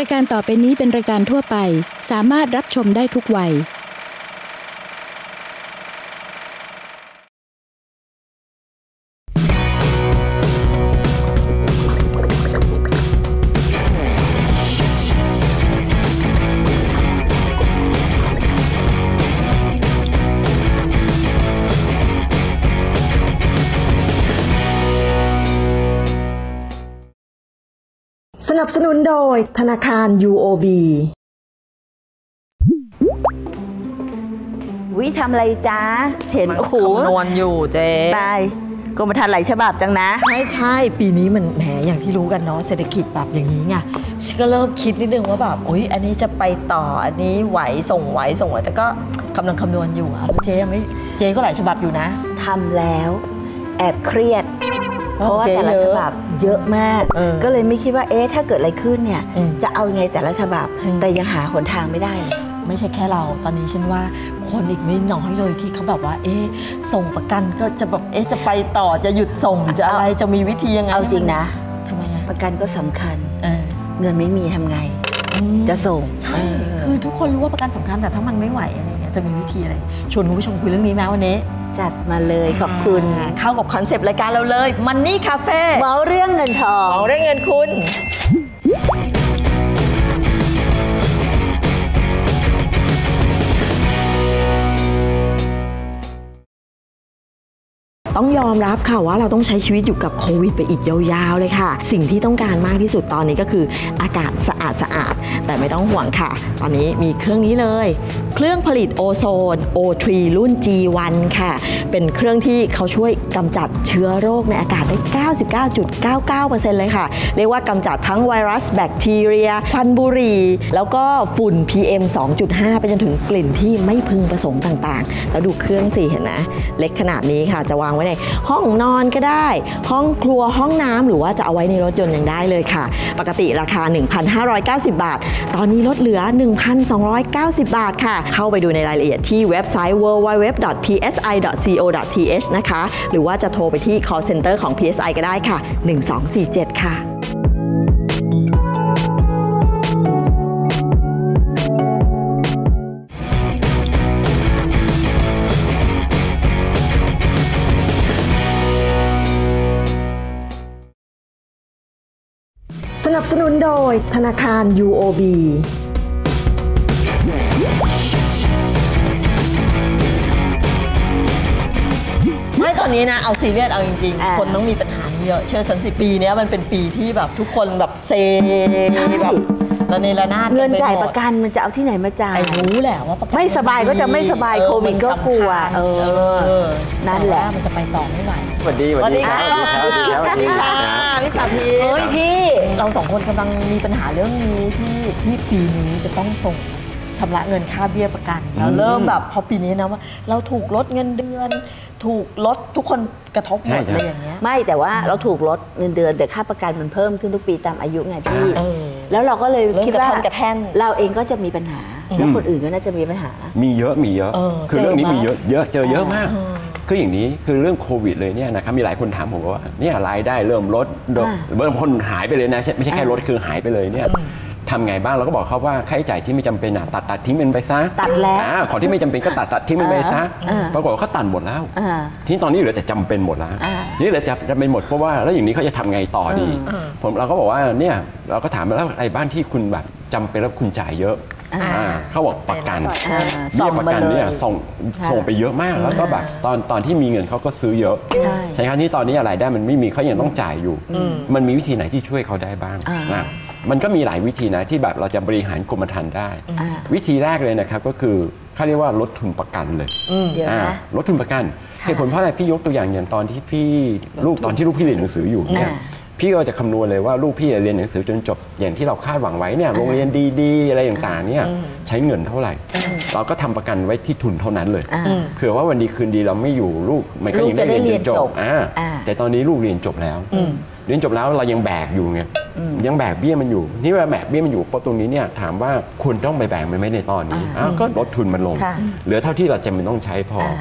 ายการต่อไปนี้เป็นรายการทั่วไปสามารถรับชมได้ทุกวัยสนับสนุนโดยธนาคาร UOB วิทำอะไรจ้าเห็นโอ้โหคำนวณอยู่เจ๊ตายกรมธรรม์หลายฉบับจังนะใช่ปีนี้มันแหมอย่างที่รู้กันเนาะเศรษฐกิจแบบอย่างนี้ไงฉันก็เริ่มคิดนิดนึงว่าแบบอันนี้จะไปต่ออันนี้ไหวส่งไหวแต่ก็กำลังคำนวณอยู่อะเจ๊ยังไม่เจ๊ก็หลายฉบับอยู่นะทำแล้วแอบเครียดเพราะว่าแต่ละฉบับเยอะมากก็เลยไม่คิดว่าถ้าเกิดอะไรขึ้นเนี่ยจะเอายังไงแต่ละฉบับแต่ยังหาหนทางไม่ได้ไม่ใช่แค่เราตอนนี้ฉันว่าคนอีกไม่น้อยเลยที่เขาแบบว่าส่งประกันก็จะแบบจะไปต่อจะหยุดส่งหรือจะอะไรจะมีวิธียังไงเอาจริงนะทำไมประกันก็สำคัญเงินไม่มีทำไงจะส่งใช่คือทุกคนรู้ว่าประกันสำคัญแต่ถ้ามันไม่ไหวอะไรเงี้ยจะมีวิธีอะไรชวนคุณผู้ชมคุยเรื่องนี้ไหมวันนี้จัดมาเลยขอบคุณเข้ากับคอนเซปต์รายการเราเลยมันนี่คาเฟ่เมาเรื่องเงินทองเมาเรื่องเงินคุณต้องยอมรับค่ะว่าเราต้องใช้ชีวิตอยู่กับโควิดไปอีกยาวๆเลยค่ะสิ่งที่ต้องการมากที่สุดตอนนี้ก็คืออากาศสะอาดแต่ไม่ต้องห่วงค่ะตอนนี้มีเครื่องนี้เลยเครื่องผลิตโอโซน O3 รุ่น G1 ค่ะเป็นเครื่องที่เขาช่วยกำจัดเชื้อโรคในอากาศได้ 99.99% เลยค่ะเรียกว่ากำจัดทั้งไวรัสแบคทีเรียควันบุหรี่แล้วก็ฝุ่น PM 2.5 ไปจนถึงกลิ่นที่ไม่พึงประสงค์ต่างๆแล้วดูเครื่องสิเห็นไหมเล็กขนาดนี้ค่ะจะวางไว้ในห้องนอนก็ได้ห้องครัวห้องน้ำหรือว่าจะเอาไว้ในรถยนต์ยังได้เลยค่ะปกติราคา 1,590 บาทตอนนี้ลดเหลือ 1,290 บาทค่ะเข้าไปดูในรายละเอียดที่เว็บไซต์ www.psi.co.th นะคะหรือว่าจะโทรไปที่ call center ของ PSI ก็ได้ค่ะ1247ค่ะสนับสนุนโดยธนาคาร UOB ไม่ตอนนี้นะเอาซีเรียสเอาจริงๆคนต้องมีปัญหาเยอะเชื่อสัน10 ปีนี้มันเป็นปีที่แบบทุกคนแบบเซแบบระเนระนาดเงินจ่ายประกันมันจะเอาที่ไหนมาจ่ายรู้แหละว่าไม่สบายก็จะไม่สบายโควิดก็กลัวนั่นแหละมันจะไปต่อไม่ไหวสวัสดีครับสวัสดีค่ะพี่สาพีพี่เราสองคนกำลังมีปัญหาเรื่องนี้ที่ปีนี้จะต้องส่งชำระเงินค่าเบี้ยประกันแล้วเริ่มแบบพอปีนี้นะว่าเราถูกลดเงินเดือนถูกลดทุกคนกระทบหมดอะไรอย่างเงี้ยไม่แต่ว่าเราถูกลดเงินเดือนแต่ค่าประกันมันเพิ่มขึ้นทุกปีตามอายุไงพี่แล้วเราก็เลยคิดว่าเราเองก็จะมีปัญหาแล้วคนอื่นก็น่าจะมีปัญหามีเยอะคือเรื่องนี้มีเยอะเจอเยอะมากคืออย่างนี้คือเรื่องโควิดเลยเนี่ยนะครับมีหลายคนถามผมว่าเนี่ยรายได้เริ่มลดเริ่มคนหายไปเลยนะไม่ใช่แค่ลดคือหายไปเลยเนี่ยทำไงบ้างเราก็บอกเขาว่าค่าใช้จ่ายที่ไม่จำเป็นตัดทิ้งมันไปซะตัดแล้วของที่ไม่จำเป็นก็ตัดทิ้งมันไปซะปรากฏว่าเขาตัดหมดแล้วที่ตอนนี้เหลือแต่จำเป็นหมดแล้วนี่เหลือจำเป็นหมดเพราะว่าแล้วอย่างนี้เขาจะทำไงต่อดีเราก็บอกว่าเนี่ยเราก็ถามแล้วไอ้บ้านที่คุณแบบจำเป็นแล้วคุณจ่ายเยอะเขาบอกประกันเบี้ยประกันเนี่ยส่งไปเยอะมากแล้วก็แบบตอนที่มีเงินเขาก็ซื้อเยอะใช่ครับที่ตอนนี้อะไรได้มันไม่มีเขายังต้องจ่ายอยู่มันมีวิธีไหนที่ช่วยเขาได้บ้างนะมันก็มีหลายวิธีนะที่แบบเราจะบริหารกรมธรรม์ได้วิธีแรกเลยนะครับก็คือเขาเรียกว่าลดทุนประกันเลยลดทุนประกันเหตุผลเพราะอะไรพี่ยกตัวอย่างตอนที่ลูกพี่เรียนหนังสืออยู่เนี่ยพี่ก็จะคำนวณเลยว่าลูกพี่เรียนหนังสือจนจบอย่างที่เราคาดหวังไว้เนี่ยโรงเรียนดีๆอะไรต่างๆเนี่ยใช้เงินเท่าไหร่เราก็ทำประกันไว้ที่ทุนเท่านั้นเลยเผื่อว่าวันดีคืนดีเราไม่อยู่ลูกมันก็ยังได้เรียนจนจบแต่ตอนนี้ลูกเรียนจบแล้วเรายังแบกอยู่ไงยังแบกเบี้ยมันอยู่นี่เวลาแบกเบี้ยมันอยู่เพราะตรงนี้เนี่ยถามว่าคุณต้องไปแบกมันไหมในตอนนี้ก็ลดทุนมันลงเหลือเท่าที่เราจำเป็นต้องใช้พอ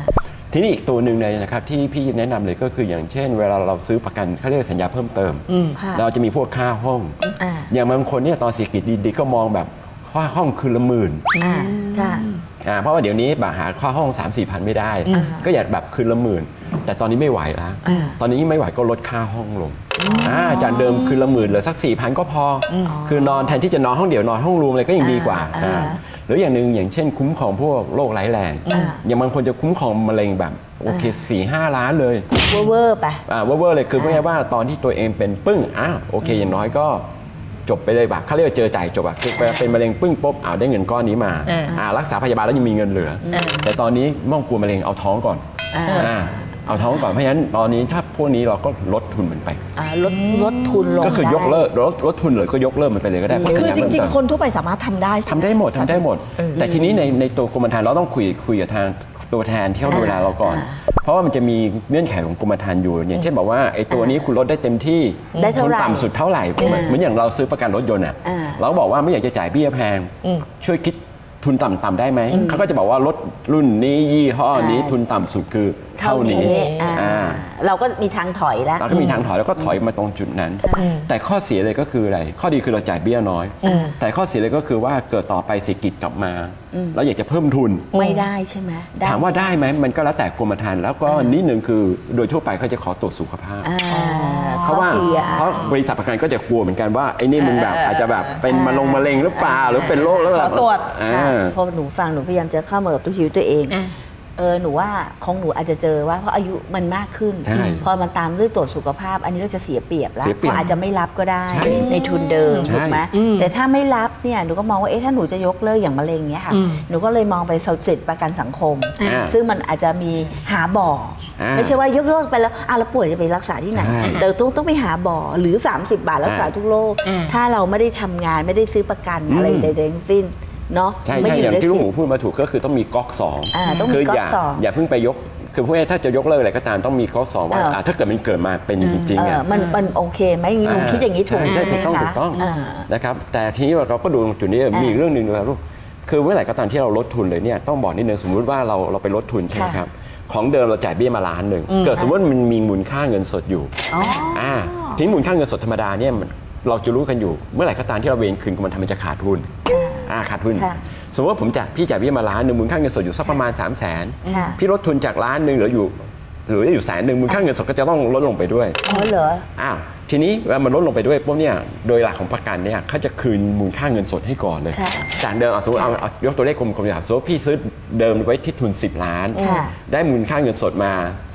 ทีนี้อีกตัวหนึ่งเลยนะครับที่พี่แนะนำเลยก็คืออย่างเช่นเวลาเราซื้อประกันเขาเรียกสัญญาเพิ่มเติมเราจะมีพวกค่าห้องอย่างบางคนเนี่ยตอนเศรษฐกิจดีๆก็มองแบบค่าห้องคืนละหมื่นเพราะว่าเดี๋ยวนี้แบบหาค่าห้อง 3-4 พันไม่ได้ก็อยากแบบคืนละหมื่นแต่ตอนนี้ไม่ไหวแล้วตอนนี้ไม่ไหวก็ลดค่าห้องลงจากเดิมคืนละหมื่นเหลือสัก 4,000 ก็พอคือนอนแทนที่จะนอนห้องเดี่ยวนอนห้องรวมเลยก็ยังดีกว่าหรืออย่างหนึ่งอย่างเช่นคุ้มครองพวกโรคร้ายแรงอย่างบางคนจะคุ้มครองมะเร็งแบบโอเค 4-5 ล้านเลยเวอร์ไปเวอร์เลยคือพูดง่ายๆว่าตอนที่ตัวเองเป็นปึ้งโอเคอย่างน้อยก็จบไปเลยแบบเขาเรียกว่าเจอจ่ายจบคือเป็นมะเร็งปึ้งปุ๊บได้เงินก้อนนี้มารักษาพยาบาลแล้วยังมีเงินเหลือแต่ตอนนี้ม่องกลัวมะเร็งเอาท้องก่อนเอาท้องก่อนเพราะฉะนั้นตอนนี้ถ้าพวกนี้เราก็ลดทุนมันไปลดทุนลงก็คือยกเลิกลดทุนเลยก็ยกเลิกมันไปเลยก็ได้คือจริงๆคนทั่วไปสามารถทำได้หมดแต่ทีนี้ในตัวกรมธรรม์เราต้องคุยกับทางตัวแทนที่เขาดูแลเราก่อนเพราะว่ามันจะมีเงื่อนไขของกรมธรรม์อยู่อย่างเช่นบอกว่าไอ้ตัวนี้คุณลดได้เต็มที่ทุนต่ำสุดเท่าไหร่เหมือนอย่างเราซื้อประกันรถยนต์เราบอกว่าไม่อยากจะจ่ายเบี้ยแพงช่วยคิดทุนต่ำได้ไหมเขาก็จะบอกว่ารถรุ่นนี้ยี่ห้อนี้ทุนต่ำสุดคือเท่านี้เราก็มีทางถอยแล้วเราก็มีทางถอยแล้วก็ถอยมาตรงจุดนั้นแต่ข้อเสียเลยก็คืออะไรข้อดีคือเราจ่ายเบี้ยน้อยแต่ข้อเสียเลยก็คือว่าเกิดต่อไปเศรษฐกิจกลับมาแล้วอยากจะเพิ่มทุนไม่ได้ใช่ไหมถามว่าได้ไหมมันก็แล้วแต่กรมธรรม์แล้วก็นิดนึงคือโดยทั่วไปเขาจะขอตรวจสุขภาพเพราะบริษัทประกันก็จะกลัวเหมือนกันว่าไอ้นี่มึงแบบอาจจะแบบเป็นมะเร็งหรือเปล่าหรือเป็นโรคแล้วขอตรวจพอหนูฟังหนูพยายามจะเข้ามากับชีวิตตัวเองหนูว่าของหนูอาจจะเจอว่าเพราะอายุมันมากขึ้นพอมันตามเรื่องตรวจสุขภาพอันนี้เราจะเสียเปรียบแล้วเขาอาจจะไม่รับก็ได้ในทุนเดิมถูกไหมแต่ถ้าไม่รับเนี่ยหนูก็มองว่าถ้าหนูจะยกเลิกอย่างมะเร็งเนี้ยค่ะหนูก็เลยมองไปสิทธิประกันสังคมซึ่งมันอาจจะมีหาบ่อไม่ใช่ว่ายกเลิกไปแล้วเราป่วยจะไปรักษาที่ไหนแต่ต้องไปหาบ่อหรือ30 บาทรักษาทุกโรคถ้าเราไม่ได้ทำงานไม่ได้ซื้อประกันอะไรใดๆทั้งสิ้นใช่อย่างที่ลุงหมูพูดมาถูกก็คือต้องมีก๊อก2คืออย่าเพิ่งไปยกคือพวกนี้ถ้าจะยกเลิกอะไรก็ตามต้องมีก๊อก2ว่าถ้าเกิดมันเกิดมาเป็นจริงๆมันโอเคไหมลุงคิดอย่างนี้ถูกไหมใช่ถูกต้องนะครับแต่ทีนี้เราก็ดูจุดนี้มีเรื่องหนึ่งนะลูกคือเมื่อไหร่ก็ตามที่เราลดทุนเลยเนี่ยต้องบอกนิดนึงสมมติว่าเราไปลดทุนใช่ไหมครับของเดิมเราจ่ายเบี้ยมาล้านหนึ่งเกิดสมมติมันมีมูลค่าเงินสดอยู่ทีนี้มูลค่าเงินสดธรรมดาเนี่ยเราจะรู้กันอยู่เมื่อไหร่ก็ตามที่เราเวรคืนมันจะขาดทุนขาดทุนสมมติว่าพี่จ่ายเบี้ยมาล้านหนึ่งมูลค่าเงินสดอยู่สักประมาณ300,000พี่ลดทุนจากล้านหนึ่งเหลืออยู่100,000มูลค่าเงินสดก็จะต้องลดลงไปด้วยเหรอทีนี้เวลามันลดลงไปด้วยปุ๊บเนี่ยโดยหลักของประกันเนี่ยเขาจะคืนมูลค่าเงินสดให้ก่อนเลยจากเดิมสมมติเอายกตัวเลขกลมๆอย่างสมมติพี่ซื้อเดิมไว้ที่ทุน10 ล้านได้มูลค่าเงินสดมา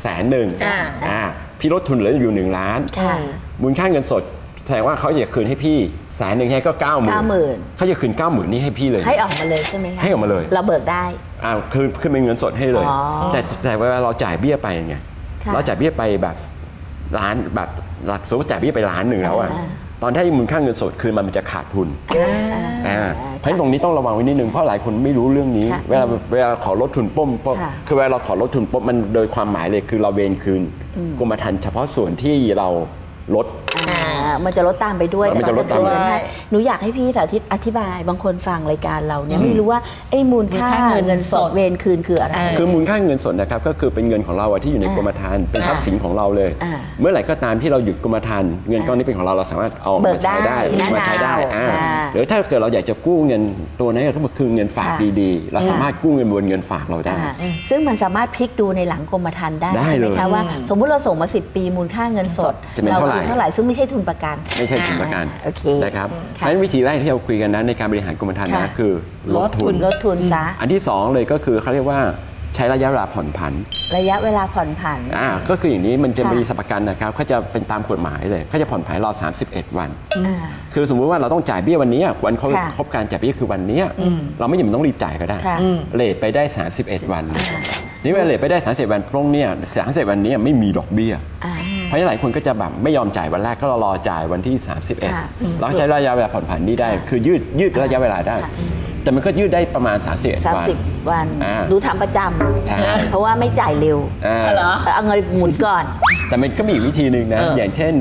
100,000พี่ลดทุนเหลืออยู่1 ล้านมูลค่าเงินสดแสดงว่าเขาจะคืนให้พี่100,000ให้ก็90,000เขาจะคืน90,000นี่ให้พี่เลยให้ออกมาเลยใช่ไหมคะให้ออกมาเลยเราเบิกได้คือเป็นเงินสดให้เลยแต่เวลาเราจ่ายเบี้ยไปไงเราจ่ายเบี้ยไปแบบล้านแบบสมมติจ่ายเบี้ยไปล้านหนึ่งแล้วตอนที่มูลค่าเงินสดคืนมันจะขาดทุนเพราะฉะนั้นตรงนี้ต้องระวังไว้นิดนึงเพราะหลายคนไม่รู้เรื่องนี้เวลาขอลดทุนปุ๊บคือเวลาเราขอลดทุนปุ๊บมันโดยความหมายเลยคือเราเวรคืนกรมธรรม์เฉพาะส่วนที่เราลดมันจะลดตามไปด้วยมันจะลดตามไปหนูอยากให้พี่สาธิตอธิบายบางคนฟังรายการเราเนี่ยไม่รู้ว่าไอ้มูลค่าเงินสดเวรคืนคืออะไรคือมูลค่าเงินสดนะครับก็คือเป็นเงินของเราที่อยู่ในกรมธรรม์เป็นทรัพย์สินของเราเลยเมื่อไหร่ก็ตามที่เราหยุดกรมธรรม์เงินก้อนนี้เป็นของเราสามารถเอามาใช้ได้หรือถ้าเกิดเราอยากจะกู้เงินตัวนั้นก็คือเงินฝากดีๆเราสามารถกู้เงินบนเงินฝากเราได้ซึ่งมันสามารถพลิกดูในหลังกรมธรรม์ได้ใช่ไหมคะว่าสมมติเราส่งมา10 ปีมูลค่าเงินสดเราคืนเท่าไหร่ซึ่งไม่ใช่ทุนประกันไม่ใช่ทุนประกันนะครับเพราะฉะนั้นวิธีแรกที่เราคุยกันนั้นในการบริหารกรมธรรม์นะคือลดทุนซะอันที่2เลยก็คือเขาเรียกว่าใช้ระยะเวลาผ่อนผันก็คืออย่างนี้มันจะมีสรรพกันนะครับเขาจะเป็นตามกฎหมายเลยเขาจะผ่อนผันเรา31 วันคือสมมุติว่าเราต้องจ่ายเบี้ยวันนี้วันเขาครบการจ่ายเบี้ยคือวันนี้เราไม่จำเป็นต้องรีบจ่ายก็ได้เลทไปได้31 วันนี่เวลาเลทไปได้31 วันตรงเนี่ย31 วันนี้ไม่มีดอกเบี้ยเพราะหลายคนก็จะแบบไม่ยอมจ่ายวันแรกก็รอจ่ายวันที่31แล้วใช้ระยะเวลาผ่อนผันนี้ได้คือยืดระยะเวลาได้แต่มันก็ยืดได้ประมาณ 30 วันดูทำประจำเพราะว่าไม่จ่ายเร็วเอาเงินหมุนก่อนแต่มันก็มีวิธีหนึ่งนะอย่างเช่น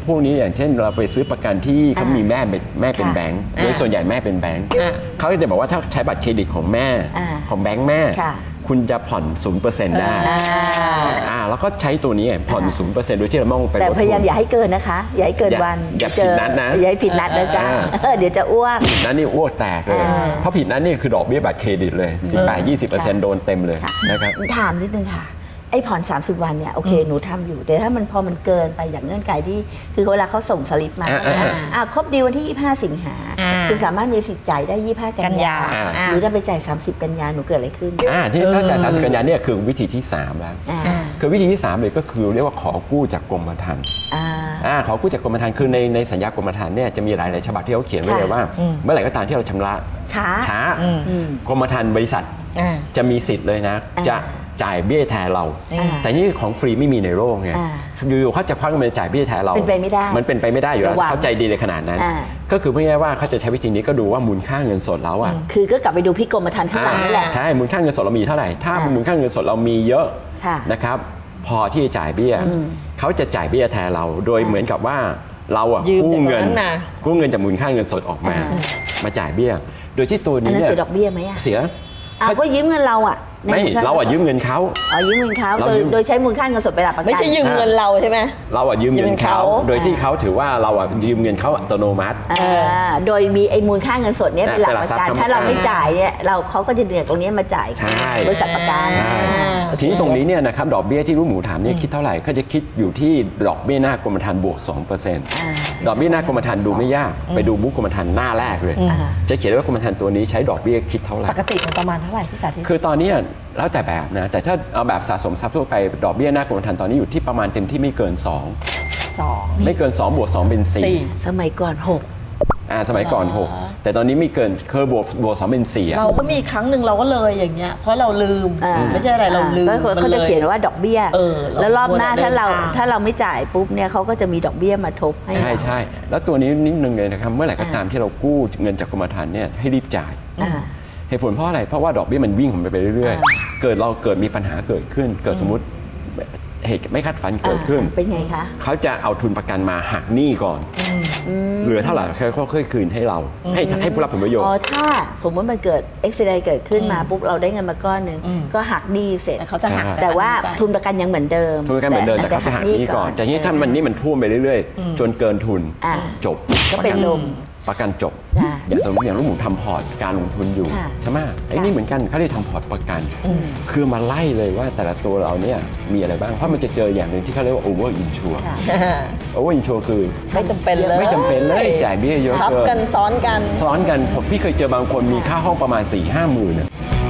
พวกนี้อย่างเช่นเราไปซื้อประกันที่เขามีแม่เป็นแบงค์โดยส่วนใหญ่แม่เป็นแบงค์เขาจะบอกว่าถ้าใช้บัตรเครดิตของแม่ของแบงค์แม่คุณจะผ่อน 0% ได้แล้วก็ใช้ตัวนี้ผ่อน 0% โดยที่เราไม่ต้องไปลดทุนแต่พยายามอย่าให้เกินนะคะอย่าให้เกินวันอย่าผิดนัดนะอย่าให้ผิดนัดนะจ๊ะเดี๋ยวจะอ้วกนัดนี่อ้วกแตกเลยเพราะผิดนัดนี่คือดอกเบี้ยบัตรเครดิตเลย 18-20% โดนเต็มเลยนะครับถามนิดนึงค่ะไอ้ผ่อน30 วันเนี่ยโอเคหนูทำอยู่แต่ถ้ามันพอมันเกินไปอย่างเงื่อนไขที่คือเวลาเขาส่งสลิปมาครบดีวันที่25 สิงหาคุณสามารถมีสิทธิ์จ่ายได้25 กันยาหรือถ้าไปจ่าย30 กันยาหนูเกิดอะไรขึ้นที่ถ้าจ่าย30 กันยาเนี่ยคือวิธีที่3แล้วคือวิธีที่3เลยก็คือเรียกว่าขอกู้จากกรมธรรม์ขอกู้จากกรมธรรม์คือในสัญญากรมธรรม์เนี่ยจะมีหลายฉบับที่เขาเขียนไว้เลยว่าเมื่อไหร่ก็ตามที่เราชำระช้ากรมธรรม์บริษัทจะมีสิทธิ์เลยนะจะจ่ายเบี้ยแทนเราแต่นี่ของฟรีไม่มีในโลกไงอยู่ๆเขาจะคว้าเงินมาจ่ายเบี้ยแทนเราเป็นไปไม่ได้มันเป็นไปไม่ได้อยู่แล้วเข้าใจดีเลยขนาดนั้นก็คือพูดง่ายๆว่าเขาจะใช้วิธีนี้ก็ดูว่ามูลค่าเงินสดเราคือก็กลับไปดูพี่กรมธรรม์ข้างหลังนี่แหละใช่มูลค่าเงินสดเรามีเท่าไหร่ถ้ามูลค่าเงินสดเรามีเยอะนะครับพอที่จะจ่ายเบี้ยเขาจะจ่ายเบี้ยแทนเราโดยเหมือนกับว่าเรากู้เงินจากมูลค่าเงินสดออกมาจ่ายเบี้ยโดยที่ตัวนี้เนี่ยเสียดอกเบี้ยไหมเสียก็ยืมเงินเราไม่เรายืมเงินเขายืมเงินเขาโดยใช้มูลค่าเงินสดเป็นหลักประกันไม่ใช่ยืมเงินเราใช่ไหมเรายืมเงินเขาโดยที่เขาถือว่าเรายืมเงินเขาอัตโนมัติโดยมีไอ้มูลค่าเงินสดเนี้ยเป็นหลักประกันถ้าเราไม่จ่ายเนี่ยเขาก็จะเดือดตรงนี้มาจ่ายบริษัทประกันทีนี้ตรงนี้เนี่ยนะครับดอกเบี้ยที่ลูกหมูถามเนี่ยคิดเท่าไหร่ก็จะคิดอยู่ที่ดอกเบี้ยหน้ากรมธรรม์บวก 2% ดอกเบี้ยหน้ากรมธรรม์ดูไม่ยากไปดูบุ๊กกรมธรรม์หน้าแรกเลยจะเขียนว่ากรมธรรม์ตัวนี้ใช้ดอกเบี้ยคิดเท่าไหร่ปกติมันประมาณเท่าไหร่พี่สาธิตคือตอนนี้แล้วแต่แบบนะแต่ถ้าเอาแบบสะสมทรัพย์ทั่วไปดอกเบี้ยหน้ากรมธรรม์ตอนนี้อยู่ที่ประมาณเต็มที่ไม่เกิน2ไม่เกิน2บวก2เป็น4 สมัยก่อน 6สมัยก่อน6แต่ตอนนี้ไม่เกินเคยบวก2เป็น4 เราก็มีครั้งหนึ่งเราก็เลยอย่างเงี้ยเพราะเราลืมไม่ใช่อะไรเราลืมเขาจะเขียนว่าดอกเบี้ยแล้วรอบหน้าถ้าเราไม่จ่ายปุ๊บเนี่ยเขาก็จะมีดอกเบี้ยมาทบให้ใช่แล้วตัวนี้นิดนึงเลยนะครับเมื่อไหร่ก็ตามที่เรากู้เงินจากกรมธรรม์เนี่ยให้รีบจ่ายเหตุผลเพราะอะไรเพราะว่าดอกเบี้ยมันวิ่งของมันไปเรื่อยๆเกิดมีปัญหาเกิดขึ้นเกิดสมมติเหตุไม่คาดฝันเกิดขึ้นเป็นไงคะเขาจะเอาทุนประกันมาหักหนี้ก่อนเหลือเท่าไหร่เขาค่อยคืนให้เราให้ผู้รับผลประโยชน์ถ้าสมมติมันเกิดอุบัติเหตุเกิดขึ้นมาปุ๊บเราได้เงินมาก้อนนึงก็หักหนี้เสร็จเขาจะหักแต่ว่าทุนประกันยังเหมือนเดิมทุนประกันเหมือนเดิมแต่เขาจะหักหนี้ก่อนแต่นี้ถ้ามันท่วมไปเรื่อยๆจนเกินทุนจบก็เป็นลมประกันจบอย่างสมมติอย่างลูกหมูทำพอร์ตการลงทุนอยู่ใช่ไหมไอ้นี่เหมือนกันเขาได้ทำพอร์ตประกันคือมาไล่เลยว่าแต่ละตัวเราเนี่ยมีอะไรบ้างเพราะมันจะเจออย่างหนึ่งที่เขาเรียกว่า over insure over insure คือไม่จำเป็นเลยจ่ายเบี้ยเยอะทับกันซ้อนกันพี่เคยเจอบางคนมีค่าห้องประมาณ 4-5 หมื่น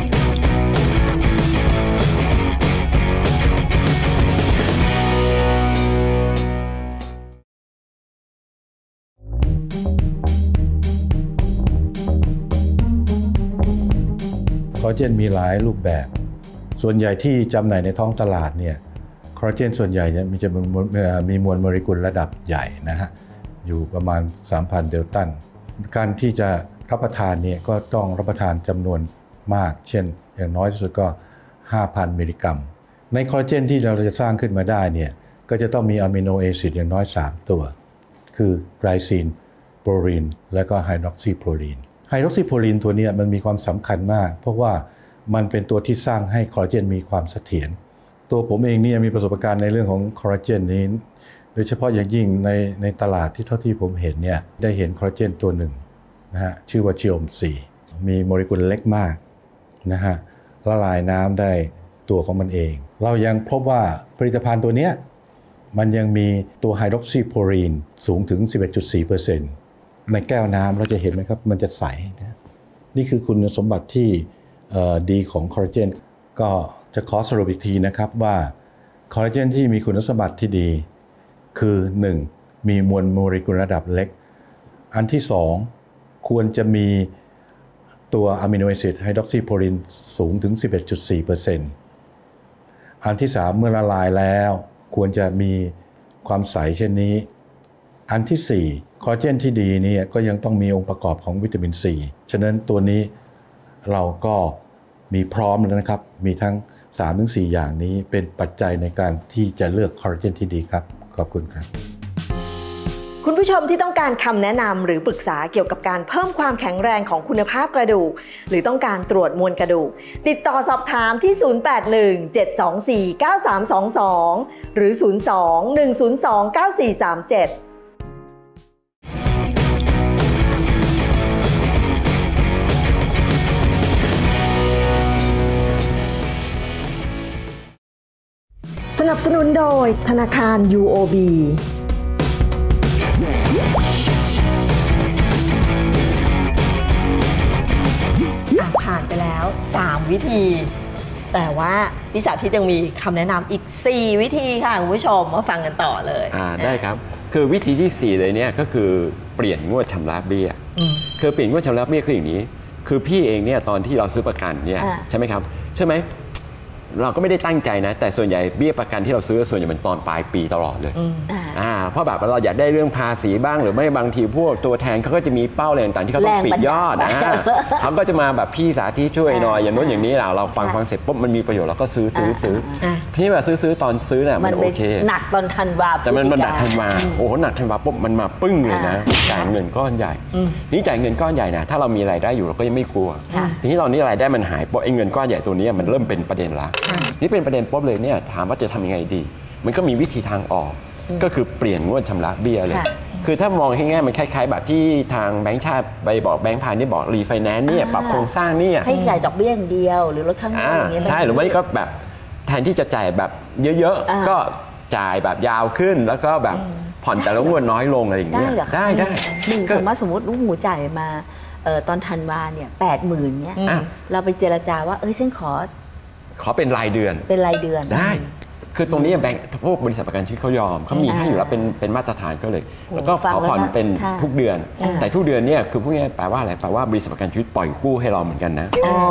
คอลลาเจนมีหลายรูปแบบส่วนใหญ่ที่จำหน่ายในท้องตลาดเนี่ยคอลลาเจนส่วนใหญ่เนี่ยมีมวลโมเลกุลระดับใหญ่นะฮะอยู่ประมาณ 3,000 เดลตันการที่จะรับประทานเนี่ยก็ต้องรับประทานจำนวนมากเช่นอย่างน้อยที่สุดก็ 5,000 มิลลิกรัมในคอลลาเจนที่เราจะสร้างขึ้นมาได้เนี่ยก็จะต้องมีอะมิโนแอซิดอย่างน้อย3ตัวคือไกลซีนโปรลีนและก็ไฮดรอกซีโปรลีนไฮดรอกซีโพลีนตัวนี้มันมีความสำคัญมากเพราะว่ามันเป็นตัวที่สร้างให้คอลลาเจนมีความเสถียรตัวผมเองเนี่ยมีประสบการณ์ในเรื่องของคอลลาเจนนี้โดยเฉพาะอย่างยิ่งในตลาดที่เท่าที่ผมเห็นเนี่ยได้เห็นคอลลาเจนตัวหนึ่งนะฮะชื่อว่าชิโอม4มีโมเลกุลเล็กมากนะฮะละลายน้ำได้ตัวของมันเองเรายังพบว่าผลิตภัณฑ์ตัวนี้มันยังมีตัวไฮดรอกซีโพลีนสูงถึง 11.4%ในแก้วน้ำเราจะเห็นไหมครับมันจะใสนะนี่คือคุณสมบัติที่ดีของคอลลาเจนก็จะขอสรุปอีกทีนะครับว่าคอลลาเจนที่มีคุณสมบัติที่ดีคือ 1. มีมวลโมเลกุลระดับเล็กอันที่ 2. ควรจะมีตัวอะมิโนแอซิดไฮดรอกซีโพลีนสูงถึง 11.4% อันที่ 3. เมื่อละลายแล้วควรจะมีความใสเช่นนี้อันที่ 4. คอลลาเจนที่ดีนี่ก็ยังต้องมีองค์ประกอบของวิตามินซีฉะนั้นตัวนี้เราก็มีพร้อมแล้วนะครับมีทั้ง 3-4 อย่างนี้เป็นปัจจัยในการที่จะเลือกคอลลาเจนที่ดีครับขอบคุณครับคุณผู้ชมที่ต้องการคำแนะนำหรือปรึกษาเกี่ยวกับการเพิ่มความแข็งแรงของคุณภาพกระดูกหรือต้องการตรวจมวลกระดูกติดต่อสอบถามที่ 081-724-9322 หรือ 02-102-9437สนับสนุนโดยธนาคาร UOB ผ่านไปแล้ว3วิธีแต่ว่าพี่สาธิตยังมีคำแนะนำอีก4วิธีค่ะคุณผู้ชมมาฟังกันต่อเลยได้ครับคือวิธีที่4เลยเนี่ยก็คือเปลี่ยนงวดชำระเบี้ยคือเปลี่ยนงวดชำระเบี้ยคืออย่างนี้คือพี่เองเนี่ยตอนที่เราซื้อประกันเนี่ยใช่ไหมครับใช่ไหมเราก็ไม่ได้ตั้งใจนะแต่ส่วนใหญ่เบี้ยประกันที่เราซื้อส่วนใหญ่เป็นตอนปลายปีตลอดเลยเพราะแบบเราอยากได้เรื่องภาษีบ้างหรือไม่บางทีพวกตัวแทนเขาก็จะมีเป้าอะไรต่างๆที่เขาต้องปิดยอดเขาก็จะมาแบบพี่สาธิตช่วยหน่อยอย่างโน้นอย่างนี้เราฟังเสร็จปุ๊บมันมีประโยชน์เราก็ซื้อพี่แบบซื้อตอนซื้อเนี่ยมันโอเคหนักตอนธันวาแต่มันหนักธันวาโอ้โหหนักธันวาปุ๊บมันมาปึ้งเลยนะจ่ายเงินก้อนใหญ่นี่จ่ายเงินก้อนใหญ่นะถ้าเรามีรายได้อยู่เราก็ยังไม่กลัวทีนี้ตอนนี้รายได้มันหายปุ๊บไอ้เงินก้อนใหญ่ตัวนี้มันเริ่มเป็นประเด็นละนี่เป็นประเด็นปุ๊บเลยเนี่ยถามว่าจะทำยังไงดีมันก็มีวิธีทางออกก็คือเปลี่ยนงวดชำระเบี้ยเลยคือถ้ามองให้ง่ายมันคล้ายๆแบบที่ทางแบงก์ชาติไปบอกแบงก์พาณิชย์บอกรีไฟแนนซ์เนี่ยปรับโครงสร้างเนี่ยให้จ่ายดอกเบี้ยอย่างเดียวหรือลดค่างวดอย่างเงี้ยใช่หรือไม่ก็แบบแทนที่จะจ่ายแบบเยอะๆก็จ่ายแบบยาวขึ้นแล้วก็แบบผ่อนแต่ละงวดน้อยลงอะไรอย่างเงี้ยได้สมมติลูกหมูจ่ายมาตอนธันวาเนี่ย80,000เนี่ยเราไปเจรจาว่าฉันขอเป็นรายเดือนได้คือตรงนี้แบงก์พวกบริษัทประกันชีวิตเขายอมเขามีให้อยู่แล้วเป็นมาตรฐานก็เลยแล้วก็ขอผ่อนเป็นทุกเดือนแต่ทุกเดือนเนี่ยคือพูดง่ายๆแปลว่าอะไรแปลว่าบริษัทประกันชีวิตปล่อยกู้ให้เราเหมือนกันนะ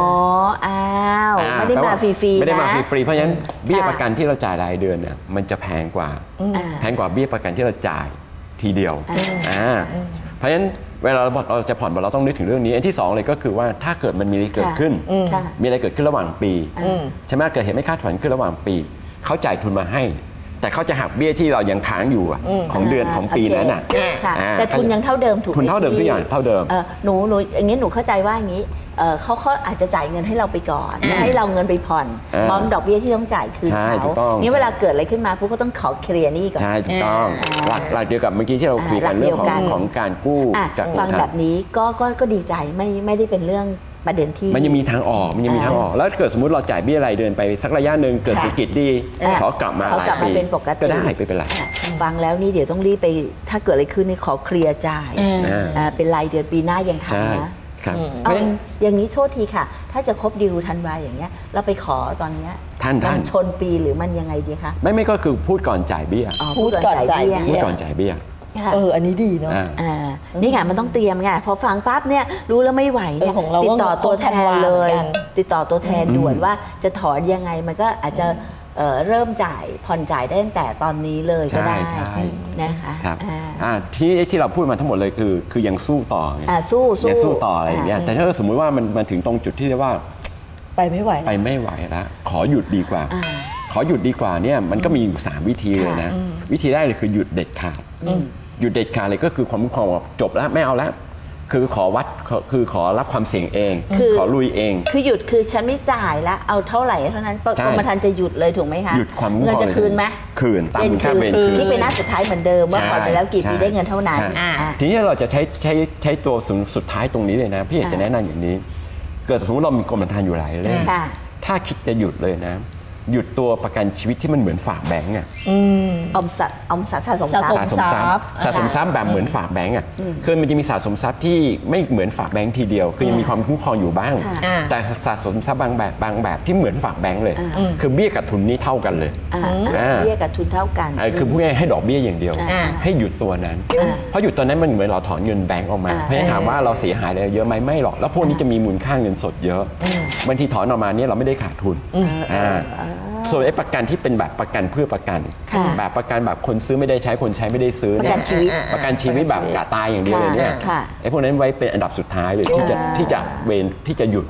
ไม่ได้มาฟรีๆไม่ได้มาฟรีๆเพราะฉะนั้นเบี้ยประกันที่เราจ่ายรายเดือนเนี่ยมันจะแพงกว่าเบี้ยประกันที่เราจ่ายทีเดียวเพราะฉะนั้นเวลาเราจะผ่อนเราต้องนึกถึงเรื่องนี้อันที่2เลยก็คือว่าถ้าเกิดมันมีอะไรเกิดขึ้นมีอะไรเกิดขึ้นระหว่างปีใช่ไหมเกิดเหตุไม่คาดฝันขึ้นระหว่างปีเขาจ่ายทุนมาให้แต่เขาจะหักเบี้ยที่เรายังค้างอยู่ของเดือนของปีนั้นน่ะแต่ทุนยังเท่าเดิมถูกทุนเท่าเดิมทุกอย่างเท่าเดิมหนูอย่างนี้หนูเข้าใจว่าอย่างนี้เขาอาจจะจ่ายเงินให้เราไปก่อนให้เราเงินไปผ่อนพร้อมดอกเบี้ยที่ต้องจ่ายคืนเขานี่เวลาเกิดอะไรขึ้นมาพวกก็ต้องขอเคลียร์นี่ก่อนใช่ถูกต้องหลักเดียวกับเมื่อกี้ที่เราคุยกันเรื่องของการกู้จากฟังแบบนี้ก็ดีใจไม่ได้เป็นเรื่องประเด็นที่มันยังมีทางออกแล้วเกิดสมมุติเราจ่ายเบี้ยรายเดือนไปสักระยะหนึ่งเกิดเศรษฐกิจดีขอกลับมาหลายปีก็ได้ไม่เป็นไรฟังแล้วนี่เดี๋ยวต้องรีบไปถ้าเกิดอะไรขึ้นนี่ขอเคลียร์จ่ายเป็นรายเดือนปีหน้ายังทันนะอย่างนี้โทษทีค่ะถ้าจะครบดีลธันวาอย่างเงี้ยเราไปขอตอนเนี้ยมันชนปีหรือมันยังไงดีคะไม่ก็คือพูดก่อนจ่ายเบี้ยพูดก่อนจ่ายเบี้ยอันนี้ดีเนาะนี่ไงมันต้องเตรียมไงพอฟังปั๊บเนี่ยรู้แล้วไม่ไหวเนี่ยติดต่อตัวแทนเลยติดต่อตัวแทนด่วนว่าจะถอนยังไงมันก็อาจจะเริ่มผ่อนจ่ายได้ตั้งแต่ตอนนี้เลยก็ได้นะคะที่เราพูดมาทั้งหมดเลยคือยังสู้ต่อยังสู้ต่ออะไรอย่างเงี้ยแต่ถ้าสมมุติว่ามันถึงตรงจุดที่เรียกว่าไปไม่ไหวแล้วขอหยุดดีกว่าเนี่ยมันก็มีอยู่3วิธีเลยนะวิธีแรกเลยคือหยุดเด็ดขาดเลยก็คือความคุ้มครองจบแล้วไม่เอาแล้วคือขอรับความเสี่ยงเองขอลุยเองคือหยุดคือฉันไม่จ่ายแล้วเอาเท่าไหร่เท่านั้นกรมธรรม์จะหยุดเลยถูกไหมคะหยุดความคุ้มครองเงินจะคืนไหมตามค่าเวรคืนที่เป็นหน้าสุดท้ายเหมือนเดิมว่าผ่อนไปแล้วกี่ปีได้เงินเท่านั้นทีนี้เราจะใช้ตัวสุดท้ายตรงนี้เลยนะพี่อยากจะแนะนำอย่างนี้เกิดสมมติเรามีกรมธรรม์อยู่หลายเล่มถ้าคิดจะหยุดเลยนะหยุดตัวประกันชีวิตที่มันเหมือนฝากแบงก์อมทรัพย์สะสมทรัพย์แบบเหมือนฝากแบงก์คือมันจะมีสะสมทรัพย์ที่ไม่เหมือนฝากแบงก์ทีเดียวคือยังมีความคุ้มครองอยู่บ้างแต่สะสมทรัพย์บางแบบที่เหมือนฝากแบงก์เลยคือเบี้ยกับทุนนี่เท่ากันเลยเบี้ยกับทุนเท่ากันคือพูดง่ายให้ดอกเบี้ยอย่างเดียวให้หยุดตัวนั้นเพราะหยุดตัวนั้นมันเหมือนเราถอนเงินแบงก์ออกมาเพราะฉะนั้นถามว่าเราเสียหายอะไรเยอะไหมไม่หรอกแล้วพวกนี้จะมีมูลค่าเงินสดเยอะบางทีถอนออกมาเนี่ยเราไม่ได้ขาดทุนส่วนไอ้ประกันที่เป็นแบบประกันเพื่อประกันแบบประกันแบบคนซื้อไม่ได้ใช้คนใช้ไม่ได้ซื้อประกันชีวิตแบบกะตายอย่างเดียวเลยเนี่ยไอ้พวกนั้นไว้เป็นอันดับสุดท้ายเลยที่จะหยุด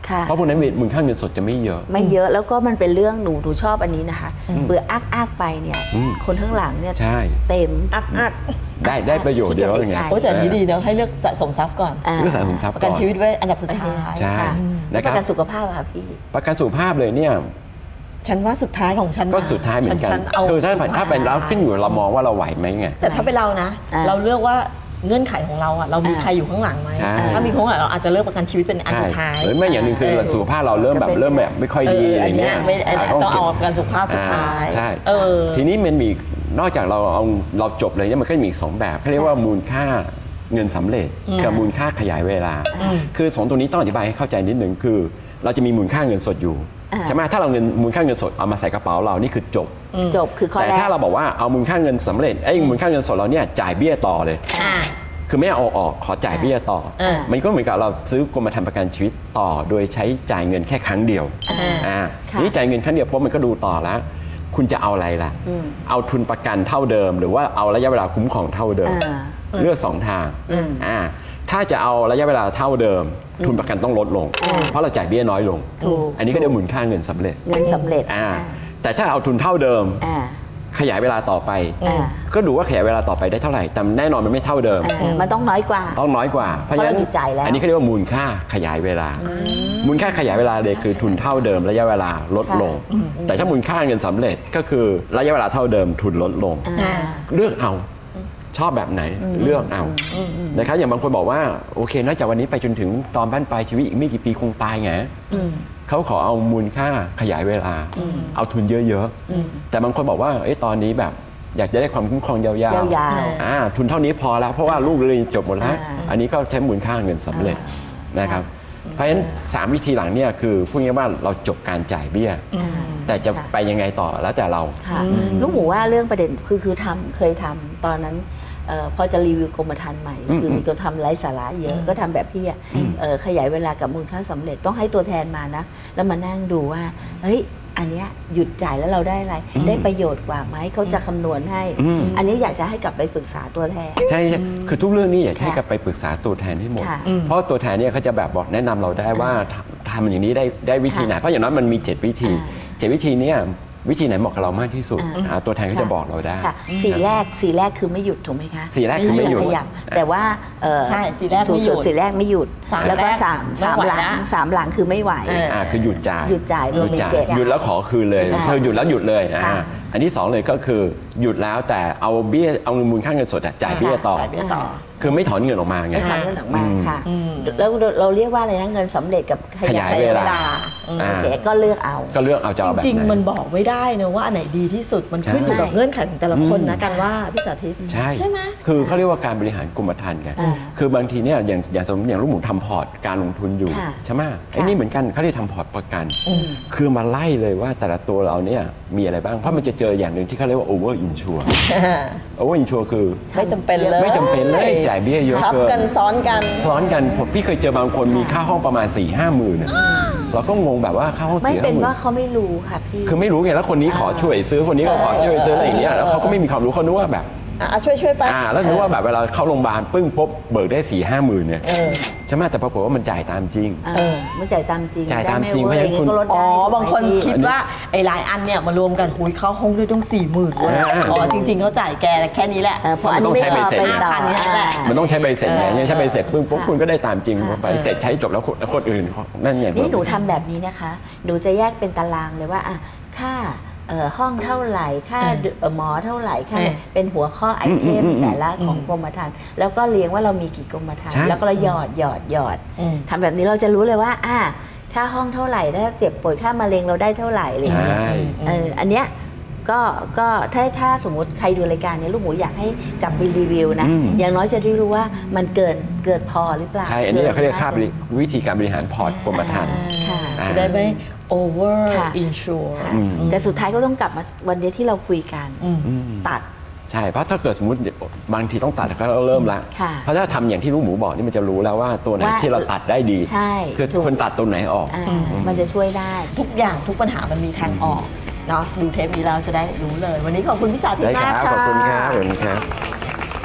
เพราะพวกนั้นมูลค่าเงินสดจะไม่เยอะแล้วก็มันเป็นเรื่องหนูชอบอันนี้นะคะเบื่ออักไปเนี่ยคนข้างหลังเนี่ยเต็มอักได้ประโยชน์เดียวไงแต่นี้ดีเนาะให้เลือกสะสมทรัพย์ก่อนเลือกสะสมทรัพย์ประกันชีวิตไว้อันดับสุดท้ายใช่ประกันสุขภาพค่ะพี่ประกันสุขภาพเลยเนี่ยฉันว่าสุดท้ายของฉันก็สุดท้ายเหมือนกันคือถ้าเป็นเราขึ้นอยู่เรามองว่าเราไหวไหมไงแต่ถ้าเป็นเรานะเราเลือกว่าเงื่อนไขของเราอ่ะเรามีใครอยู่ข้างหลังไหมถ้ามีข้างหลังเราอาจจะเลือกประกันชีวิตเป็นอันสุดท้ายหรือไม่อย่างหนึ่งคือสุขภาพเราเริ่มแบบไม่ค่อยดีอะไรเงี้ยต้องเอาประกันสุขภาพสุดท้ายใช่ทีนี้มันมีนอกจากเราจบเลยเนี่ยมันก็มีอีก2แบบเขาเรียกว่ามูลค่าเงินสำเร็จกับมูลค่าขยายเวลาคือ2ตัวนี้ต้องอธิบายให้เข้าใจนิดนึงคือเราจะมีมูลค่าเงินสดอยู่ใช่ไหมถ้าเรามูลค่าเงินสดเอามาใส่กระเป๋าเรานี่คือจบคือข้อแรกแต่ถ้าเราบอกว่าเอามูลค่าเงินสำเร็จมูลค่าเงินสดเราเนี่ยจ่ายเบี้ยต่อเลยคือไม่เอาออกขอจ่ายเบี้ยต่อมันก็เหมือนกับเราซื้อกรมธรรม์ประกันชีวิตต่อโดยใช้จ่ายเงินแค่ครั้งเดียวนี่จ่ายเงินครั้งเดียวปุ๊บมันก็ดูต่อแล้วคุณจะเอาอะไรล่ะเอาทุนประกันเท่าเดิมหรือว่าเอาระยะเวลาคุ้มครองเท่าเดิมเลือก2ทางถ้าจะเอาระยะเวลาเท่าเดิมทุนประกันต้องลดลงเพราะเราจ่ายเบี้ยน้อยลงอันนี้ก็เรียกมูลค่าเงินสำเร็จแต่ถ้าเอาทุนเท่าเดิมขยายเวลาต่อไปก็ดูว่าขยายเวลาต่อไปได้เท่าไหร่แต่แน่นอนมันไม่เท่าเดิมมันต้องน้อยกว่าเพราะฉะนั้นอันนี้เขาเรียกว่ามูลค่าขยายเวลามูลค่าขยายเวลาเลยคือทุนเท่าเดิมระยะเวลาลดลงแต่ถ้ามูลค่าเงินสำเร็จก็คือระยะเวลาเท่าเดิมทุนลดลงเลือกเอาชอบแบบไหนเลือกเอานะครับอย่างบางคนบอกว่าโอเคนอกจากวันนี้ไปจนถึงตอนบ้านปลายชีวิตอีกไม่กี่ปีคงตายไงเขาขอเอามูลค่าขยายเวลาเอาทุนเยอะๆแต่บางคนบอกว่าตอนนี้แบบอยากจะได้ความคุ้มครองยาวๆทุนเท่านี้พอแล้วเพราะว่าลูกเรียนจบหมดแล้วอันนี้ก็ใช้มูลค่าเงินสำเร็จนะครับเพราะฉะนั้น3วิธีหลังเนี่ยคือพูดง่ายๆว่าเราจบการจ่ายเบี้ยแต่จะไปยังไงต่อแล้วแต่เราลูกหมูว่าเรื่องประเด็นคือเคยทำตอนนั้นพอจะรีวิวกรมธรรม์ใหม่คือมีตัวทำไร้สาระเยอะก็ทำแบบพี่ขยายเวลากับมูลค่าสำเร็จต้องให้ตัวแทนมานะแล้วมานั่งดูว่าเฮ้ยอันนี้หยุดจ่ายแล้วเราได้อะไรได้ประโยชน์กว่าไหมเขาจะคำนวณให้อันนี้อยากจะให้กลับไปปรึกษาตัวแทนใช่คือทุกเรื่องนี้อยากให้กลับไปปรึกษาตัวแทนให้หมดเพราะตัวแทนเนี่ยเขาจะแบบบอกแนะนำเราได้ว่าทำอย่างนี้ได้วิธีไหนเพราะอย่างน้อยมันมี7วิธี7วิธีนี้วิธีไหนเหมาะกับเรามากที่สุดตัวแทนก็จะบอกเราได้สีแรกคือไม่หยุดถูกไหมคะสีแรกคือไม่หยุดแต่ว่าใช่สีแรกไม่หยุดแล้วก็3หลังคือไม่ไหวคือหยุดจ่ายรวมเป็น7 หยุดแล้วขอคืนเลยเธอหยุดแล้วหยุดเลยอันที่2เลยก็คือหยุดแล้วแต่เอามูลค่าเงินสดจ่ายเบี้ยต่อคือไม่ถอนเงินออกมาไงถอนเงินออกมาค่ะแล้วเราเรียกว่าอะไรนะเงินสำเร็จกับขยายเวลาก็เลือกเอาจะแบบจริงๆมันบอกไม่ได้นะว่าอันไหนดีที่สุดมันขึ้นอยู่กับเงื่อนไขของแต่ละคนนะกันว่าพี่สาธิตใช่ไหมคือเขาเรียกว่าการบริหารกรมธรรม์กันคือบางทีเนี่ยอย่างลูกหมูทำพอร์ตการลงทุนอยู่ใช่ไหมไอ้นี่เหมือนกันเขาเรียกทำพอร์ตประกันคือมาไล่เลยว่าแต่ละตัวเราเนี่ยมีอะไรบ้างเพราะมันจะเจออย่างหนึ่งที่เขาเรียกว่า over insure over insure คือไม่จำเป็นเลยจ่ายเบี้ยเยอะเกินกันซ้อนกันพี่เคยเจอบางคนมีค่าห้องประมาณ 4-5 หมื่นเราก็งงแบบว่าค่าห้อง4-5 หมื่นไม่เป็นว่าเขาไม่รู้ค่ะพี่คือไม่รู้ไงแล้วคนนี้ขอช่วยซื้อคนนี้ก็ขอช่วยซื้ออะไรอย่างเงี้ยแล้วเขาก็ไม่มีความรู้เขานึกว่าแบบช่วยไปแล้วนึกว่าแบบเวลาเข้าโรงพยาบาลปึ้งปุ๊บเบิกได้ 4-5 หมื่นเนี่ยใช่ไหมแต่ปรากฏว่ามันจ่ายตามจริงไม่จ่ายตามจริงเพราะฉะนั้นคุณบางคนคิดว่าไอ้หลายอันเนี่ยมารวมกันหุยเข้าห้องด้วยต้อง 40,000เว้ยจริงๆเขาจ่ายแกแค่นี้แหละเพราะมันต้องใช้ใบเสร็จมันต้องใช้ใบเสร็จไงใช้ใบเสร็จปึ้งปุ๊บคุณก็ได้ตามจริงใบเสร็จใช้จบแล้วคนอื่นนั่นไงนี่หนูทำแบบนี้นะคะหนูจะแยกเป็นตารางเลยว่าค่าห้องเท่าไหร่ค่าหมอเท่าไหร่ค่าเป็นหัวข้อไอเทมแต่ละของกรมธรรม์แล้วก็เรียงว่าเรามีกี่กรมธรรม์แล้วก็เราหยอดทำแบบนี้เราจะรู้เลยว่าค่าห้องเท่าไหร่ถ้าเจ็บป่วยค่ามะเร็งเราได้เท่าไหร่อะไรอย่างเงี้ยอันเนี้ยก็ถ้าสมมติใครดูรายการนี้ลูกหมูอยากให้กลับไปรีวิวนะอย่างน้อยจะได้รู้ว่ามันเกิดพอหรือเปล่าใช่อันนี้เขาเรียกค่าวิธีการบริหารพอร์ตกรมธรรม์จะได้ไม่over insure แต่สุดท้ายก็ต้องกลับมาวันนี้ที่เราคุยกันตัดใช่เพราะถ้าเกิดสมมติบางทีต้องตัดก็เริ่มละเพราะถ้าทำอย่างที่ลูกหมูบอกนี่มันจะรู้แล้วว่าตัวไหนที่เราตัดได้ดีคือคนตัดตัวไหนออกมันจะช่วยได้ทุกอย่างทุกปัญหามันมีทางออกเนาะดูเทปนี้เราจะได้รู้เลยวันนี้ขอบคุณพี่สาธิตมากค่ะขอบคุณครับ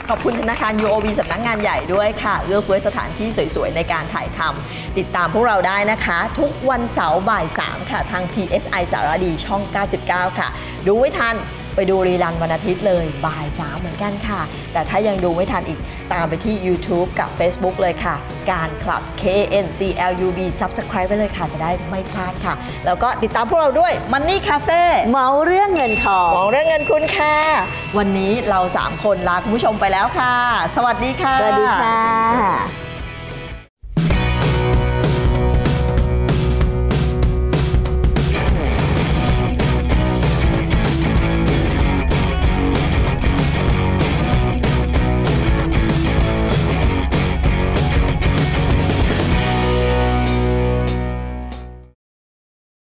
ขอบคุณธนาคาร UOB สำนักงานใหญ่ด้วยค่ะเอื้อเฟื้อสถานที่สวยๆในการถ่ายทำติดตามพวกเราได้นะคะ ทุกวันเสาร์บ่าย 3 ค่ะทาง PSI สารดีช่อง 99 ค่ะ ดูไม่ทันไปดูรีรันวันอาทิตย์เลยบ่าย 3 เหมือนกันค่ะแต่ถ้ายังดูไม่ทันอีกตามไปที่ YouTube กับ Facebook เลยค่ะการคลับ KNCLUB Subscribe ไปเลยค่ะจะได้ไม่พลาดค่ะแล้วก็ติดตามพวกเราด้วย Money Cafe เมาเรื่องเงินทองเมาเรื่องเงินคุณค่ะวันนี้เรา3 คนลาคุณผู้ชมไปแล้วค่ะสวัสดีค่ะสวัสดีค่ะ